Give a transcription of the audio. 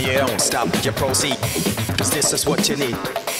you don't stop, you proceed. Cause this is what you need.